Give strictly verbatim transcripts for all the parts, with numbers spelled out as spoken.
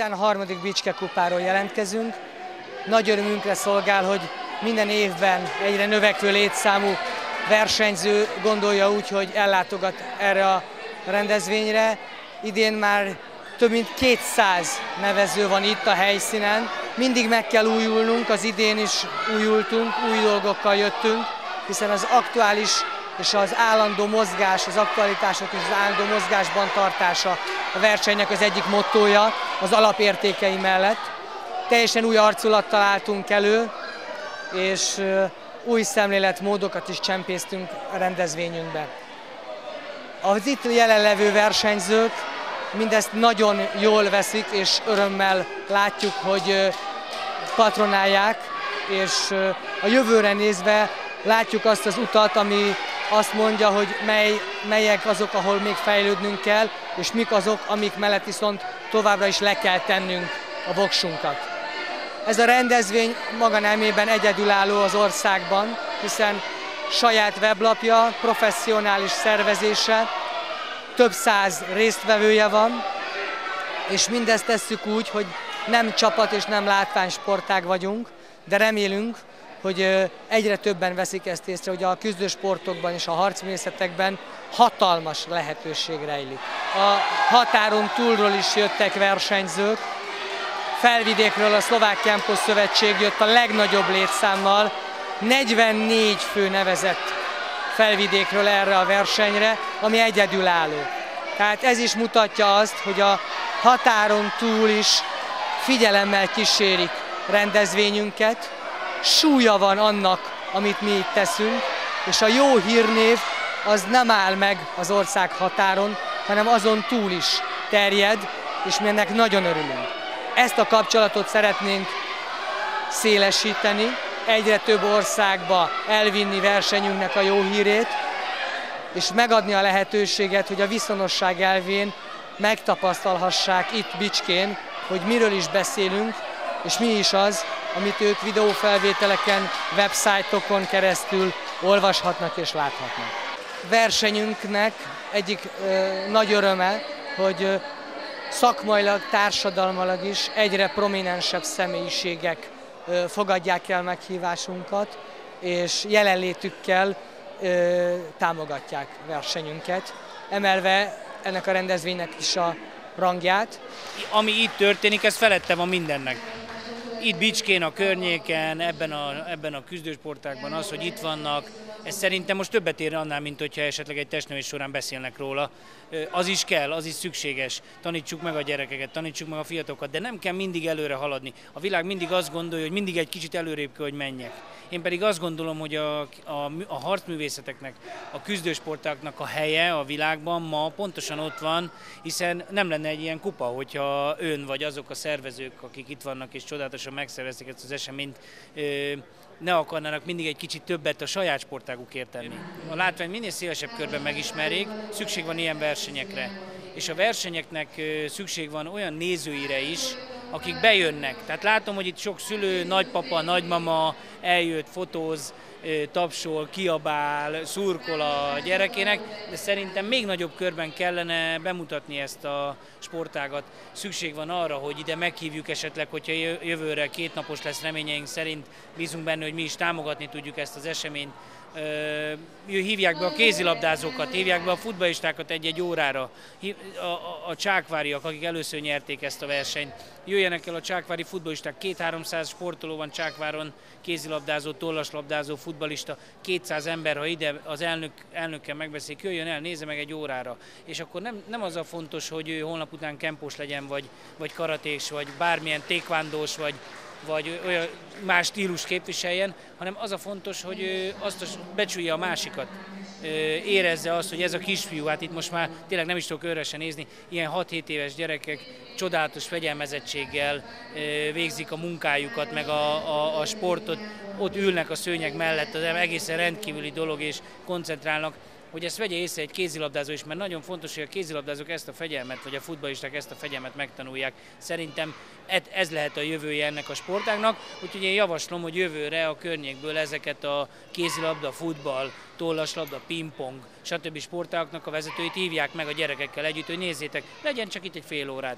tizenharmadik Bicske kupáról jelentkezünk. Nagy örömünkre szolgál, hogy minden évben egyre növekvő létszámú versenyző gondolja úgy, hogy ellátogat erre a rendezvényre. Idén már több mint kétszáz nevező van itt a helyszínen. Mindig meg kell újulnunk, az idén is újultunk, új dolgokkal jöttünk, hiszen az aktuális és az állandó mozgás, az aktualitások és az állandó mozgásban tartása a versenynek az egyik mottója az alapértékei mellett. Teljesen új arculattal álltunk elő, és új szemléletmódokat is csempésztünk a rendezvényünkbe. Az itt jelenlevő versenyzők mindezt nagyon jól veszik, és örömmel látjuk, hogy patronálják, és a jövőre nézve látjuk azt az utat, ami azt mondja, hogy mely, melyek azok, ahol még fejlődnünk kell, és mik azok, amik mellett viszont továbbra is le kell tennünk a voksunkat. Ez a rendezvény maga nemében egyedülálló az országban, hiszen saját weblapja, professzionális szervezése, több száz résztvevője van, és mindezt tesszük úgy, hogy nem csapat és nem látványsportág vagyunk, de remélünk, hogy egyre többen veszik ezt észre, hogy a küzdősportokban és a harcművészetekben hatalmas lehetőség rejlik. A határon túlról is jöttek versenyzők, Felvidékről a Szlovák Kempo Szövetség jött a legnagyobb létszámmal, negyvennégy fő nevezett Felvidékről erre a versenyre, ami egyedülálló. Tehát ez is mutatja azt, hogy a határon túl is figyelemmel kísérik rendezvényünket, súlya van annak, amit mi itt teszünk, és a jó hírnév az nem áll meg az ország határon, hanem azon túl is terjed, és mi ennek nagyon örülünk. Ezt a kapcsolatot szeretnénk szélesíteni, egyre több országba elvinni versenyünknek a jó hírét, és megadni a lehetőséget, hogy a viszonosság elvén megtapasztalhassák itt Bicskén, hogy miről is beszélünk, és mi is az, amit ők videófelvételeken, websájtokon keresztül olvashatnak és láthatnak. Versenyünknek egyik ö, nagy öröme, hogy ö, szakmailag, társadalmilag is egyre prominensebb személyiségek ö, fogadják el meghívásunkat, és jelenlétükkel ö, támogatják versenyünket, emelve ennek a rendezvénynek is a rangját. Ami itt történik, ez felette van mindennek. Itt Bicskén, a környéken, ebben a, ebben a küzdősportágban az, hogy itt vannak, ez szerintem most többet ér annál, mint hogyha esetleg egy testnevelés során beszélnek róla. Az is kell, az is szükséges. Tanítsuk meg a gyerekeket, tanítsuk meg a fiatalokat, de nem kell mindig előre haladni. A világ mindig azt gondolja, hogy mindig egy kicsit előrébb kell, hogy menjek. Én pedig azt gondolom, hogy a, a, a harcművészeteknek, a küzdősportáknak a helye a világban ma pontosan ott van, hiszen nem lenne egy ilyen kupa, hogyha ön vagy azok a szervezők, akik itt vannak és csodálatosan megszervezték ezt az eseményt, ne akarnának mindig egy kicsit többet a saját sportágukért tenni. A látvány minél szélesebb körben megismerjék, szükség van ilyen versenyekre. És a versenyeknek szükség van olyan nézőire is, akik bejönnek. Tehát látom, hogy itt sok szülő, nagypapa, nagymama eljött, fotóz, tapsol, kiabál, szurkol a gyerekének, de szerintem még nagyobb körben kellene bemutatni ezt a sportágat. Szükség van arra, hogy ide meghívjuk esetleg, hogyha jövőre kétnapos lesz, reményeink szerint, bízunk benne, hogy mi is támogatni tudjuk ezt az eseményt. Hívják be a kézilabdázókat, hívják be a futballistákat egy-egy órára, a, a, a csákváriak, akik először nyerték ezt a versenyt. Jöjjenek el a csákvári futballisták, két-háromszáz sportoló van Csákváron, kézilabdázó, tollaslabdázó, futballista, kétszáz ember, ha ide az elnök, elnökkel megbeszélik, jöjjön el, nézze meg egy órára. És akkor nem, nem az a fontos, hogy ő holnap után kempós legyen, vagy, vagy karatés, vagy bármilyen tékvándós, vagy, vagy olyan más stílus képviseljen, hanem az a fontos, hogy ő azt becsülje a másikat. Érezze azt, hogy ez a kisfiú, hát itt most már tényleg nem is tudok őrösen nézni, ilyen hat-hét éves gyerekek csodálatos fegyelmezettséggel végzik a munkájukat, meg a, a, a sportot, ott ülnek a szőnyeg mellett, az egészen rendkívüli dolog, és koncentrálnak, hogy ezt vegye észre egy kézilabdázó is, mert nagyon fontos, hogy a kézilabdázók ezt a fegyelmet, vagy a futballisták ezt a fegyelmet megtanulják. Szerintem ez lehet a jövője ennek a sportágnak, úgyhogy én javaslom, hogy jövőre a környékből ezeket a kézilabda, futball, tollaslabda, pingpong, stb. Sportágaknak a vezetőit hívják meg a gyerekekkel együtt, hogy nézzétek, legyen csak itt egy fél órád.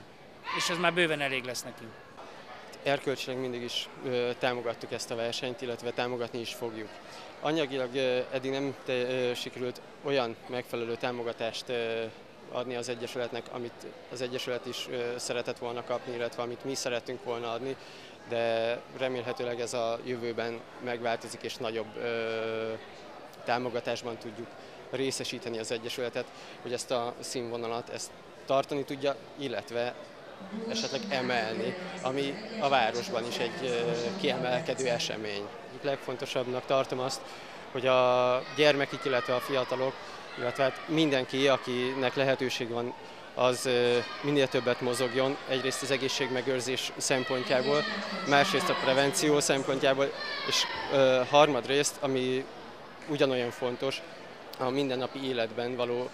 és ez már bőven elég lesz nekünk. Erkölcsileg mindig is ö, támogattuk ezt a versenyt, illetve támogatni is fogjuk. Anyagilag ö, eddig nem te, ö, sikerült olyan megfelelő támogatást ö, adni az Egyesületnek, amit az Egyesület is ö, szeretett volna kapni, illetve amit mi szerettünk volna adni, de remélhetőleg ez a jövőben megváltozik, és nagyobb ö, támogatásban tudjuk részesíteni az Egyesületet, hogy ezt a színvonalat ezt tartani tudja, illetve esetleg emelni, ami a városban is egy kiemelkedő esemény. Itt legfontosabbnak tartom azt, hogy a gyermekek, illetve a fiatalok, illetve hát mindenki, akinek lehetőség van, az minél többet mozogjon, egyrészt az egészségmegőrzés szempontjából, másrészt a prevenció szempontjából, és harmadrészt, ami ugyanolyan fontos, a mindennapi életben való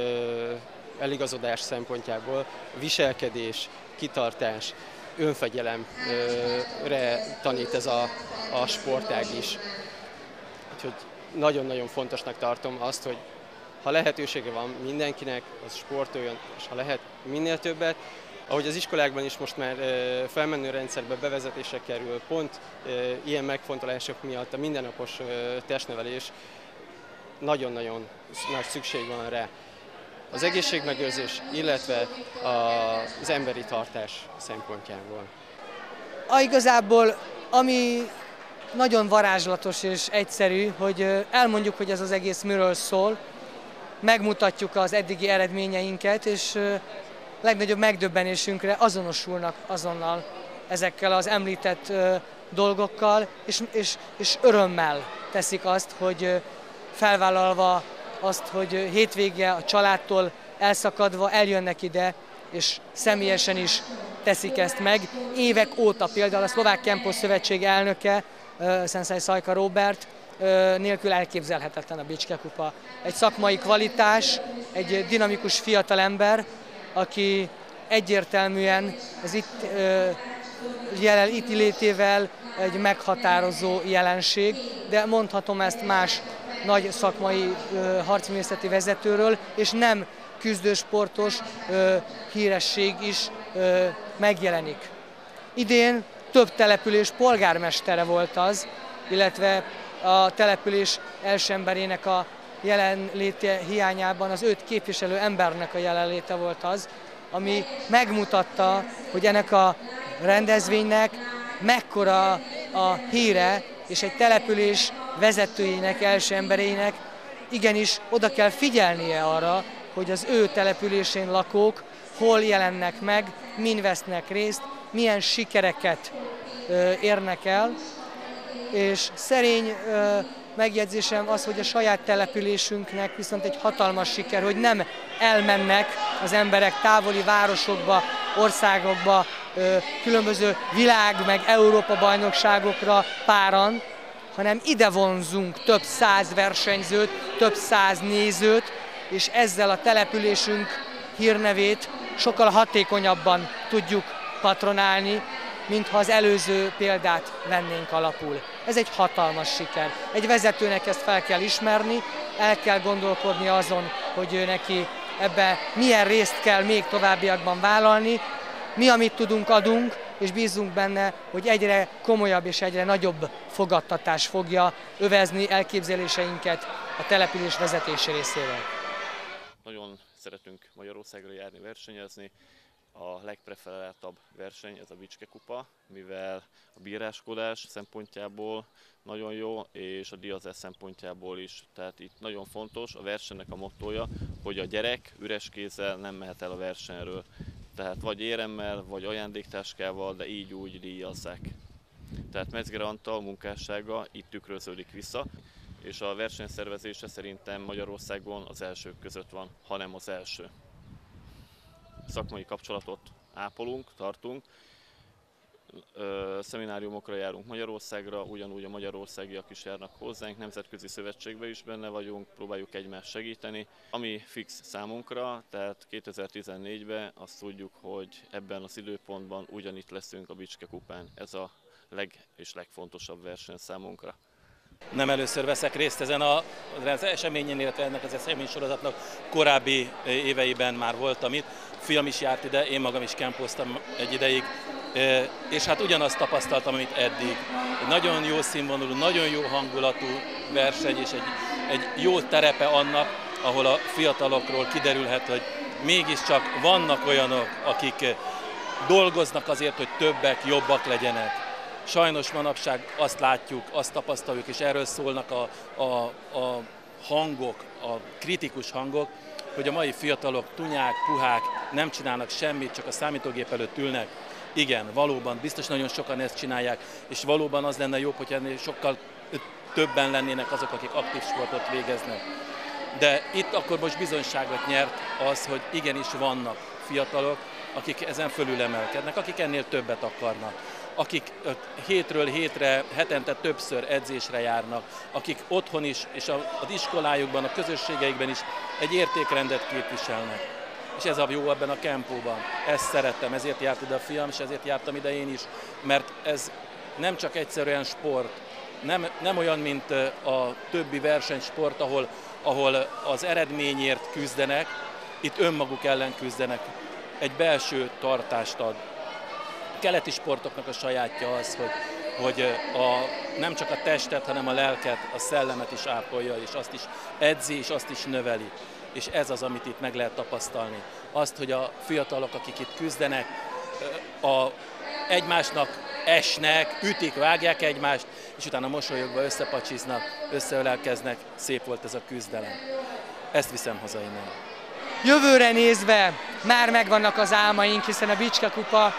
eligazodás szempontjából, viselkedés, kitartás, önfegyelemre tanít ez a, a sportág is. Úgyhogy nagyon-nagyon fontosnak tartom azt, hogy ha lehetősége van mindenkinek, az sportoljon, és ha lehet minél többet, ahogy az iskolákban is most már felmenő rendszerbe bevezetésre kerül, pont ilyen megfontolások miatt a mindennapos testnevelés nagyon-nagyon nagy szükség van rá. Az egészségmegőrzés, illetve az emberi tartás szempontjából. A igazából, ami nagyon varázslatos és egyszerű, hogy elmondjuk, hogy ez az egész miről szól, megmutatjuk az eddigi eredményeinket, és legnagyobb megdöbbenésünkre azonosulnak azonnal ezekkel az említett dolgokkal, és, és, és örömmel teszik azt, hogy felvállalva azt, hogy hétvége a családtól elszakadva eljönnek ide, és személyesen is teszik ezt meg. Évek óta például a Szlovák Kempos Szövetség elnöke, Szenszej Szajka Róbert, nélkül elképzelhetetlen a Bicske Kupa. Egy szakmai kvalitás, egy dinamikus fiatalember, aki egyértelműen az itt jelen itt létével egy meghatározó jelenség, de mondhatom ezt más nagy szakmai harcművészeti vezetőről, és nem küzdősportos híresség is megjelenik. Idén több település polgármestere volt az, illetve a település első emberének a jelenléte hiányában az öt képviselő embernek a jelenléte volt az, ami megmutatta, hogy ennek a rendezvénynek mekkora a híre, és egy település vezetőjének, első emberének igenis oda kell figyelnie arra, hogy az ő településén lakók hol jelennek meg, min vesznek részt, milyen sikereket ö, érnek el. És szerény ö, megjegyzésem az, hogy a saját településünknek viszont egy hatalmas siker, hogy nem elmennek az emberek távoli városokba, országokba, ö, különböző világ- meg Európa-bajnokságokra páran, hanem ide vonzunk több száz versenyzőt, több száz nézőt, és ezzel a településünk hírnevét sokkal hatékonyabban tudjuk patronálni, mintha az előző példát vennénk alapul. Ez egy hatalmas siker. Egy vezetőnek ezt fel kell ismerni, el kell gondolkodni azon, hogy ő neki ebbe milyen részt kell még továbbiakban vállalni. Mi, amit tudunk, adunk, és bízunk benne, hogy egyre komolyabb és egyre nagyobb fogadtatás fogja övezni elképzeléseinket a település vezetési részéről. Nagyon szeretünk Magyarországra járni, versenyezni. A legpreferáltabb verseny ez a Bicske Kupa, mivel a bíráskodás szempontjából nagyon jó, és a díjazás szempontjából is. Tehát itt nagyon fontos a versenynek a mottója, hogy a gyerek üres kézzel nem mehet el a versenyről. Tehát vagy éremmel, vagy ajándéktáskával, de így úgy díjazzák. Tehát Metzger Antal munkássága itt tükröződik vissza, és a versenyszervezése szerintem Magyarországon az elsők között van, hanem az első. Szakmai kapcsolatot ápolunk, tartunk, szemináriumokra járunk Magyarországra, ugyanúgy a magyarországiak is járnak hozzánk, nemzetközi szövetségben is benne vagyunk, próbáljuk egymást segíteni. Ami fix számunkra, tehát kétezer-tizennégyben azt tudjuk, hogy ebben az időpontban ugyanitt leszünk a Bicske Kupán. Ez a leg és legfontosabb verseny számunkra. Nem először veszek részt ezen az eseményen, illetve ennek az eseménysorozatnak korábbi éveiben már voltam itt. fiam is járt ide, én magam is kempoztam egy ideig, és hát ugyanazt tapasztaltam, amit eddig. Egy nagyon jó színvonalú, nagyon jó hangulatú verseny, és egy, egy jó terepe annak, ahol a fiatalokról kiderülhet, hogy mégiscsak vannak olyanok, akik dolgoznak azért, hogy többek, jobbak legyenek. Sajnos manapság azt látjuk, azt tapasztaljuk, és erről szólnak a, a, a hangok, a kritikus hangok, hogy a mai fiatalok tunyák, puhák, nem csinálnak semmit, csak a számítógép előtt ülnek. Igen, valóban, biztos nagyon sokan ezt csinálják, és valóban az lenne jobb, hogy ennél sokkal többen lennének azok, akik aktív sportot végeznek. De itt akkor most bizonyságot nyert az, hogy igenis vannak fiatalok, akik ezen fölül emelkednek, akik ennél többet akarnak, akik hétről hétre, hetente többször edzésre járnak, akik otthon is, és az iskolájukban, a közösségeikben is egy értékrendet képviselnek. És ez a jó ebben a kempóban. Ezt szerettem, ezért járt ide a fiam, és ezért jártam ide én is, mert ez nem csak egyszerűen sport, nem, nem olyan, mint a többi versenysport, ahol, ahol az eredményért küzdenek, itt önmaguk ellen küzdenek, egy belső tartást ad. A keleti sportoknak a sajátja az, hogy, hogy a, nem csak a testet, hanem a lelket, a szellemet is ápolja, és azt is edzi, és azt is növeli. És ez az, amit itt meg lehet tapasztalni. Azt, hogy a fiatalok, akik itt küzdenek, a, egymásnak esnek, ütik, vágják egymást, és utána mosolyogva összepacsiznak, összeölelkeznek. Szép volt ez a küzdelem. Ezt viszem haza innen. Jövőre nézve már megvannak az álmaink, hiszen a Bicske Kupa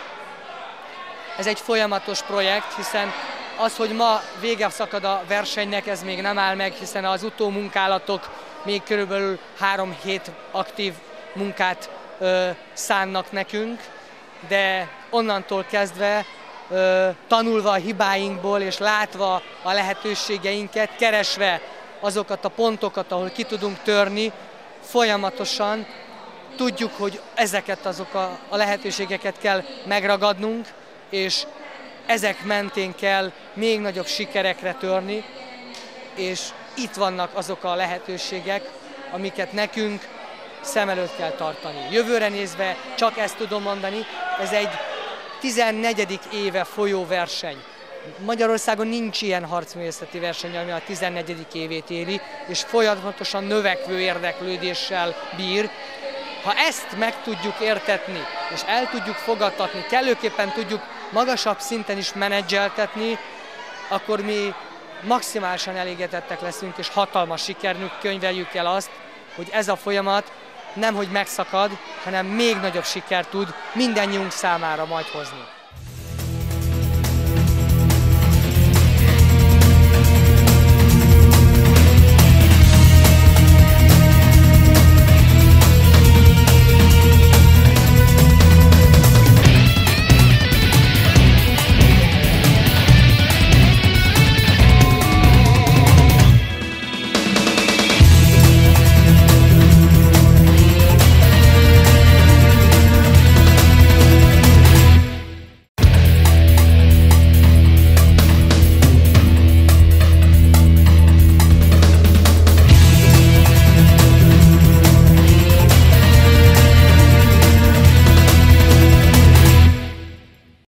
ez egy folyamatos projekt, hiszen az, hogy ma vége szakad a versenynek, ez még nem áll meg, hiszen az utómunkálatok még körülbelül három hét aktív munkát ö, szánnak nekünk, de onnantól kezdve ö, tanulva a hibáinkból és látva a lehetőségeinket, keresve azokat a pontokat, ahol ki tudunk törni, folyamatosan tudjuk, hogy ezeket azok a, a lehetőségeket kell megragadnunk, és ezek mentén kell még nagyobb sikerekre törni, és itt vannak azok a lehetőségek, amiket nekünk szem előtt kell tartani. Jövőre nézve csak ezt tudom mondani, ez egy tizennegyedik éve folyó verseny. Magyarországon nincs ilyen harcművészeti verseny, ami a tizennegyedik évét éli, és folyamatosan növekvő érdeklődéssel bír. Ha ezt meg tudjuk értetni, és el tudjuk fogadtatni, kellőképpen tudjuk magasabb szinten is menedzseltetni, akkor mi maximálisan elégedettek leszünk, és hatalmas sikernek könyveljük el azt, hogy ez a folyamat nemhogy megszakad, hanem még nagyobb sikert tud mindannyiunk számára majd hozni.